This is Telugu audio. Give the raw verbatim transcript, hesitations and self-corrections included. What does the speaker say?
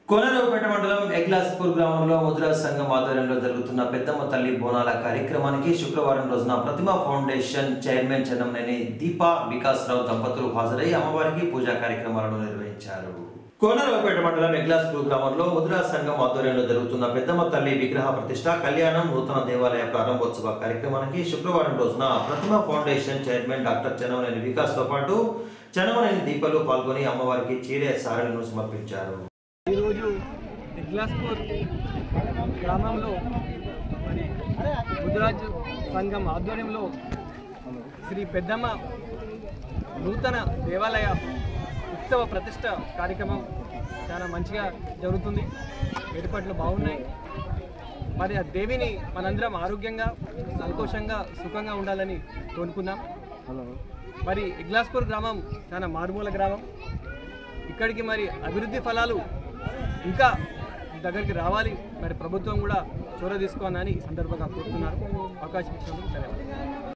కోనరావుపేట మండలం ఎగ్లాస్పూర్ గ్రామంలో ముద్రా సంఘం ఆధ్వర్యంలో జరుగుతున్న పెద్దమ్మ తల్లి బోనాల కార్యక్రమానికి శుక్రవారం రోజున ప్రతిమా ఫౌండేషన్ చైర్మన్ చెన్నమనేని దీపా వికాసరావు దంపతులు హాజరై అమ్మవారికి పూజా కార్యక్రమాలను నిర్వహించారు. కోనరావుపేట మండలం ఎగ్లాస్పూర్ గ్రామంలో ముద్రా సంఘం ఆధ్వర్యంలో జరుగుతున్న పెద్దమ్మ తల్లి విగ్రహ ప్రతిష్ట కళ్యాణం నూతన దేవాలయ ప్రారంభోత్సవ కార్యక్రమానికి శుక్రవారం రోజున Pratima foundation chairman doctor Chennamaneni Vikas తో పాటు చెన్నమనేని దీపాలు పాల్గొని అమ్మవారికి చీరే సారెలను సమర్పించారు. ఈరోజు ఎగ్లాస్పూర్ గ్రామంలో ముద్రాజ్ సంఘం ఆధ్వర్యంలో శ్రీ పెద్దమ్మ నూతన దేవాలయ ఉత్సవ ప్రతిష్ట కార్యక్రమం చాలా మంచిగా జరుగుతుంది. ఏర్పాట్లు బాగున్నాయి. మరి ఆ దేవిని మనందరం ఆరోగ్యంగా సంతోషంగా సుఖంగా ఉండాలని కోరుకుందాం. మరి ఎగ్లాస్పూర్ గ్రామం చాలా మారుమూల గ్రామం. ఇక్కడికి మరి అభివృద్ధి ఫలాలు ఇంకా దగ్గరికి రావాలి. మరి ప్రభుత్వం కూడా చొరవ తీసుకోవాలని సందర్భంగా కోరుతున్నారు. అవకాశం ఇచ్చినందుకు ధన్యవాదాలు.